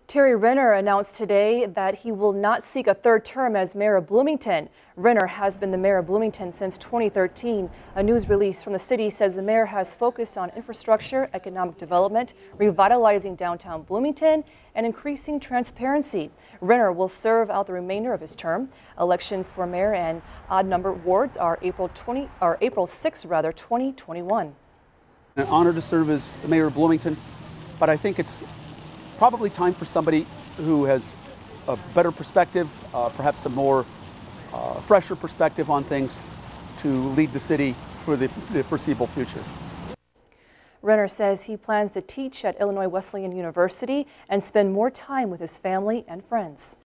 Terry Renner announced today that he will not seek a third term as mayor of Bloomington. Renner has been the mayor of Bloomington since 2013. A news release from the city says the mayor has focused on infrastructure, economic development, revitalizing downtown Bloomington, and increasing transparency. Renner will serve out the remainder of his term. Elections for mayor and odd-numbered wards are April 6, 2021. An honor to serve as the mayor of Bloomington, but I think it's probably time for somebody who has a better perspective, perhaps a more fresher perspective on things to lead the city for the foreseeable future. Renner says he plans to teach at Illinois Wesleyan University and spend more time with his family and friends.